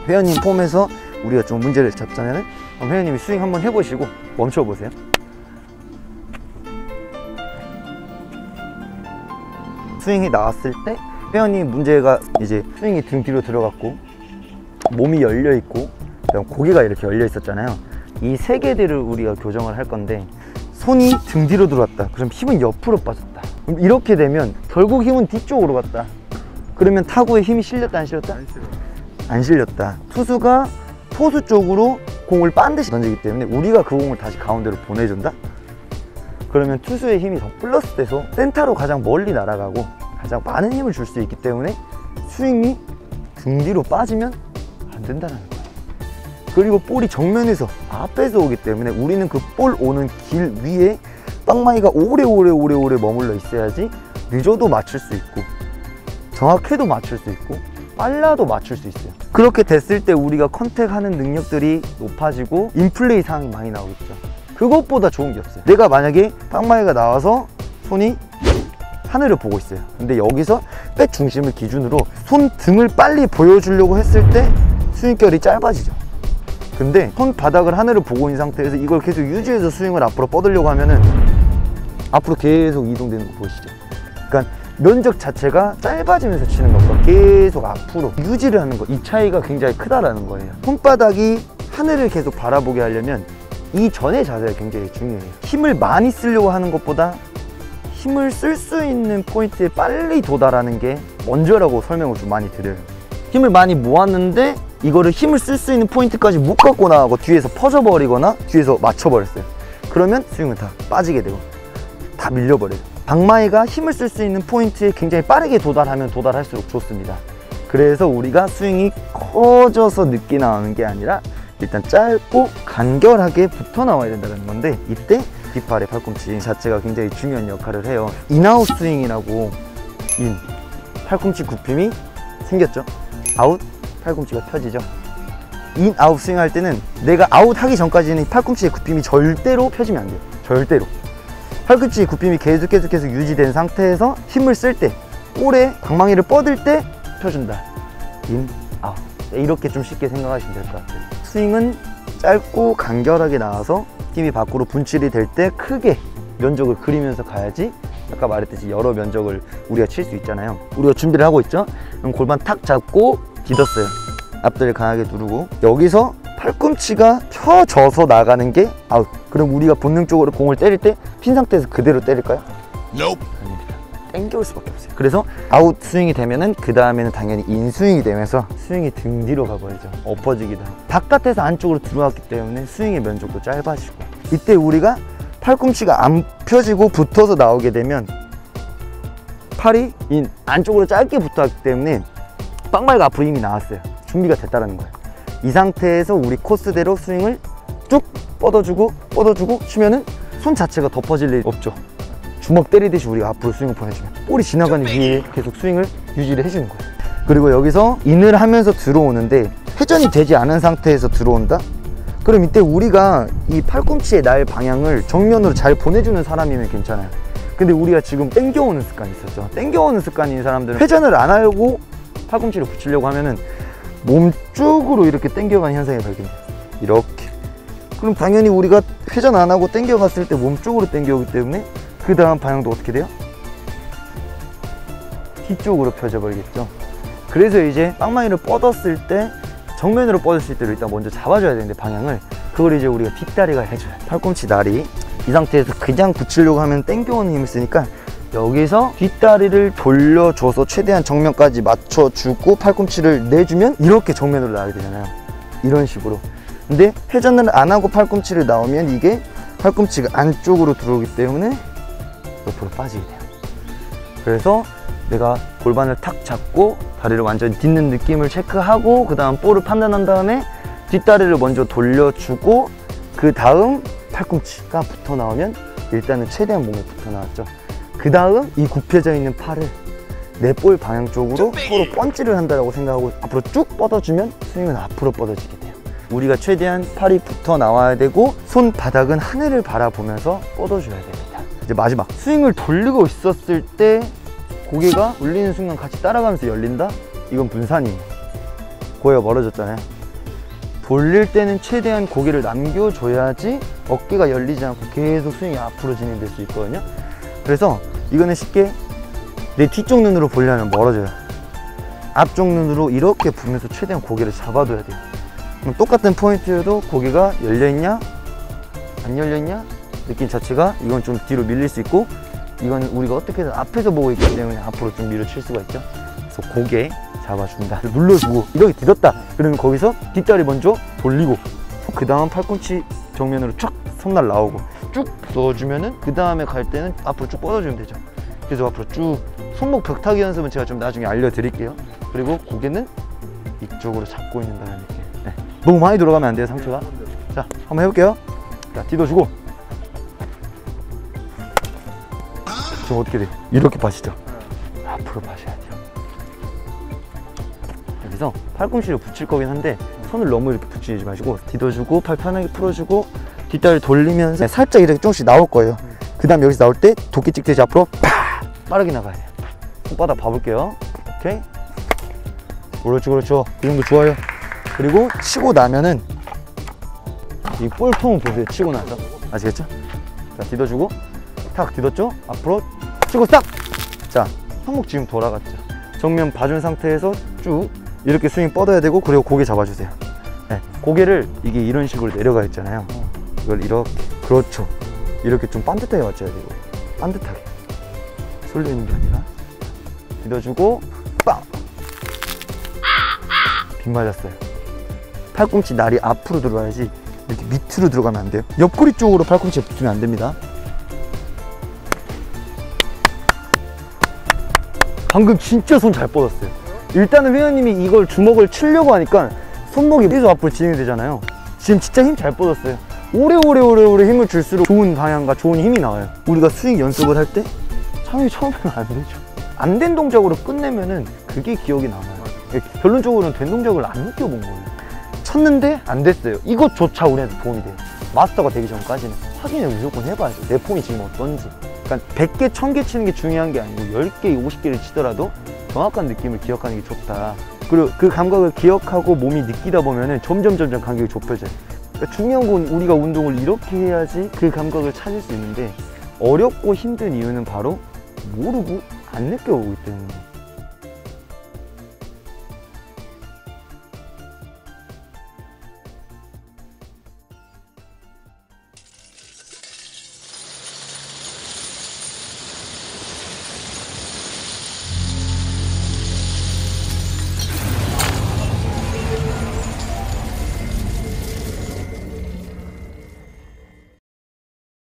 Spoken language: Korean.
회원님 폼에서 우리가 좀 문제를 잡자면 회원님이 스윙 한번 해보시고 멈춰보세요. 스윙이 나왔을 때 회원님 문제가 이제 스윙이 등 뒤로 들어갔고 몸이 열려있고 고개가 이렇게 열려 있었잖아요. 이 세 개들을 우리가 교정을 할 건데, 손이 등 뒤로 들어왔다, 그럼 힘은 옆으로 빠졌다. 그럼 이렇게 되면 결국 힘은 뒤쪽으로 갔다. 그러면 타구에 힘이 실렸다 안 실렸다? 안 실렸다. 투수가 포수 쪽으로 공을 반드시 던지기 때문에 우리가 그 공을 다시 가운데로 보내준다? 그러면 투수의 힘이 더 플러스 돼서 센터로 가장 멀리 날아가고 가장 많은 힘을 줄 수 있기 때문에 스윙이 등 뒤로 빠지면 안 된다는 거예요. 그리고 볼이 정면에서 앞에서 오기 때문에 우리는 그 볼 오는 길 위에 빵마이가 오래오래 머물러 있어야지 늦어도 맞출 수 있고 정확해도 맞출 수 있고 빨라도 맞출 수 있어요. 그렇게 됐을 때 우리가 컨택하는 능력들이 높아지고 인플레이 상황이 많이 나오겠죠. 그것보다 좋은 게 없어요. 내가 만약에 빵마이가 나와서 손이 하늘을 보고 있어요. 근데 여기서 백 중심을 기준으로 손등을 빨리 보여주려고 했을 때 스윙결이 짧아지죠. 근데 손바닥을 하늘을 보고 있는 상태에서 이걸 계속 유지해서 스윙을 앞으로 뻗으려고 하면은 앞으로 계속 이동되는 거 보이시죠? 그러니까 면적 자체가 짧아지면서 치는 것과 계속 앞으로 유지를 하는 것, 이 차이가 굉장히 크다라는 거예요. 손바닥이 하늘을 계속 바라보게 하려면 이 전의 자세가 굉장히 중요해요. 힘을 많이 쓰려고 하는 것보다 힘을 쓸 수 있는 포인트에 빨리 도달하는 게 먼저라고 설명을 좀 많이 드려요. 힘을 많이 모았는데 이거를 힘을 쓸 수 있는 포인트까지 못 갖고 나가고 뒤에서 퍼져버리거나 뒤에서 맞춰버렸어요. 그러면 스윙은 다 빠지게 되고 다 밀려버려요. 방망이가 힘을 쓸 수 있는 포인트에 굉장히 빠르게 도달하면 도달할수록 좋습니다. 그래서 우리가 스윙이 커져서 늦게 나오는 게 아니라 일단 짧고 간결하게 붙어 나와야 된다는 건데, 이때 뒷발의 팔꿈치 자체가 굉장히 중요한 역할을 해요. 인아웃 스윙이라고 인, 팔꿈치 굽힘이 생겼죠. 아웃, 팔꿈치가 펴지죠. 인, 아웃 스윙 할 때는 내가 아웃 하기 전까지는 팔꿈치의 굽힘이 절대로 펴지면 안 돼요. 절대로. 팔꿈치 굽힘이 계속 유지된 상태에서 힘을 쓸 때, 볼에 방망이를 뻗을 때 펴준다. 인, 아웃. 이렇게 좀 쉽게 생각하시면 될 것 같아요. 스윙은 짧고 간결하게 나와서 힘이 밖으로 분출이 될 때 크게 면적을 그리면서 가야지 아까 말했듯이 여러 면적을 우리가 칠 수 있잖아요. 우리가 준비를 하고 있죠. 그럼 골반 탁 잡고 디뎠어요. 앞다리를 강하게 누르고 여기서 팔꿈치가 펴져서 나가는 게 아웃. 그럼 우리가 본능적으로 공을 때릴 때 핀 상태에서 그대로 때릴까요? Nope. 아닙니다. 땡겨올 수밖에 없어요. 그래서 아웃 스윙이 되면은 그 다음에는 당연히 인 스윙이 되면서 스윙이 등 뒤로 가버리죠. 엎어지기도 하고 바깥에서 안쪽으로 들어왔기 때문에 스윙의 면적도 짧아지고, 이때 우리가 팔꿈치가 안 펴지고 붙어서 나오게 되면 팔이 인 안쪽으로 짧게 붙어왔기 때문에 빵발가 앞으로 이미 나왔어요. 준비가 됐다는 거예요. 이 상태에서 우리 코스대로 스윙을 쭉 뻗어주고 치면은 손 자체가 덮어질 일 없죠. 주먹 때리듯이 우리가 앞으로 스윙을 보내주면 볼이 지나가는 위에 계속 스윙을 유지를 해주는 거예요. 그리고 여기서 인을 하면서 들어오는데 회전이 되지 않은 상태에서 들어온다? 그럼 이때 우리가 이 팔꿈치의 날 방향을 정면으로 잘 보내주는 사람이면 괜찮아요. 근데 우리가 지금 땡겨오는 습관이 있었죠. 땡겨오는 습관인 사람들은 회전을 안 하고 팔꿈치를 붙이려고 하면은 몸쪽으로 이렇게 땡겨가는 현상이 발견돼요. 이렇게. 그럼 당연히 우리가 회전 안 하고 땡겨갔을 때 몸쪽으로 땡겨오기 때문에 그 다음 방향도 어떻게 돼요? 뒤쪽으로 펴져 버리겠죠. 그래서 이제 빵망이를 뻗었을 때 정면으로 뻗었을 때를 일단 먼저 잡아줘야 되는데 방향을, 그걸 이제 우리가 뒷다리가 해줘요. 팔꿈치 다리 이 상태에서 그냥 붙이려고 하면 땡겨오는 힘을 쓰니까 여기서 뒷다리를 돌려줘서 최대한 정면까지 맞춰주고 팔꿈치를 내주면 이렇게 정면으로 나가게 되잖아요. 이런 식으로. 근데 회전을 안 하고 팔꿈치를 나오면 이게 팔꿈치가 안쪽으로 들어오기 때문에 옆으로 빠지게 돼요. 그래서 내가 골반을 탁 잡고 다리를 완전히 딛는 느낌을 체크하고 그 다음 볼을 판단한 다음에 뒷다리를 먼저 돌려주고 그 다음 팔꿈치가 붙어 나오면 일단은 최대한 몸에 붙어 나왔죠. 그 다음 이 굽혀져 있는 팔을 내 볼 방향 쪽으로 서로 펀치를 한다고 생각하고 앞으로 쭉 뻗어주면 스윙은 앞으로 뻗어지게 돼요. 우리가 최대한 팔이 붙어 나와야 되고 손바닥은 하늘을 바라보면서 뻗어줘야 됩니다. 이제 마지막, 스윙을 돌리고 있었을 때 고개가 울리는 순간 같이 따라가면서 열린다? 이건 분산이에요. 고개가 멀어졌잖아요. 돌릴 때는 최대한 고개를 남겨줘야지 어깨가 열리지 않고 계속 스윙이 앞으로 진행될 수 있거든요. 그래서 이거는 쉽게 내 뒤쪽 눈으로 보려면 멀어져요. 앞쪽 눈으로 이렇게 보면서 최대한 고개를 잡아둬야 돼요. 그럼 똑같은 포인트여도 고개가 열려있냐 안 열려있냐 느낌 자체가 이건 좀 뒤로 밀릴 수 있고, 이건 우리가 어떻게든 앞에서 보고 있기 때문에 앞으로 좀 밀어칠 수가 있죠. 그래서 고개 잡아준다, 눌러주고 이렇게 디뎠다 그러면 거기서 뒷다리 먼저 돌리고, 그 다음 팔꿈치 정면으로 쫙 손날 나오고 쭉 넣어주면은 그 다음에 갈 때는 앞으로 쭉 뻗어주면 되죠. 그래서 앞으로 쭉 손목 벽타기 연습은 제가 좀 나중에 알려드릴게요. 그리고 고개는 이쪽으로 잡고 있는다는 느낌. 네. 너무 많이 돌아가면 안 돼요, 상체가. 자, 한번 해볼게요. 자, 디뎌주고. 지금 어떻게 돼요? 이렇게 파시죠? 앞으로 파셔야 돼요. 여기서 팔꿈치를 붙일 거긴 한데 손을 너무 이렇게 붙이지 마시고 디뎌주고 팔 편하게 풀어주고 뒷다리 돌리면서 살짝 이렇게 조금씩 나올 거예요. 그 다음 여기서 나올 때 도끼 찍듯이 앞으로 팍! 빠르게 나가야 돼요. 손바닥 봐볼게요. 오케이? 그렇죠, 그렇죠. 이 정도 좋아요. 그리고 치고 나면은 이 볼통 보세요. 치고 나서 아시겠죠? 자, 디뎌주고 탁 디뎠죠? 앞으로 치고 스탑! 자, 손목 지금 돌아갔죠? 정면 봐준 상태에서 쭉 이렇게 스윙 뻗어야 되고, 그리고 고개 잡아주세요. 네, 고개를 이게 이런 식으로 내려가 있잖아요. 이걸 이렇게, 그렇죠. 이렇게 좀 반듯하게 맞춰야 돼요. 반듯하게 쏠려 있는 게 아니라 디뎌주고 빵! 빗 맞았어요. 팔꿈치 날이 앞으로 들어와야지 이렇게 밑으로 들어가면 안 돼요. 옆구리 쪽으로 팔꿈치에 붙으면 안 됩니다. 방금 진짜 손 잘 뻗었어요. 일단은 회원님이 이걸 주먹을 치려고 하니까 손목이 계속 앞으로 진행이 되잖아요. 지금 진짜 힘 잘 뻗었어요. 오래 힘을 줄수록 좋은 방향과 좋은 힘이 나와요. 우리가 스윙 연습을 할 때 당연히 처음에는 안 되죠. 안 된 동작으로 끝내면은 그게 기억이 남아요. 결론적으로는 된 동작을 안 느껴본 거예요. 쳤는데 안 됐어요. 이것조차 우리한테 도움이 돼요. 마스터가 되기 전까지는 확인을 무조건 해봐야죠. 내 폼이 지금 어떤지. 그러니까 100개, 1000개 치는 게 중요한 게 아니고 10개, 50개를 치더라도 정확한 느낌을 기억하는 게 좋다. 그리고 그 감각을 기억하고 몸이 느끼다 보면은 점점 간격이 좁혀져요. 그러니까 중요한 건 우리가 운동을 이렇게 해야지 그 감각을 찾을 수 있는데, 어렵고 힘든 이유는 바로 모르고 안 느껴보기 때문에.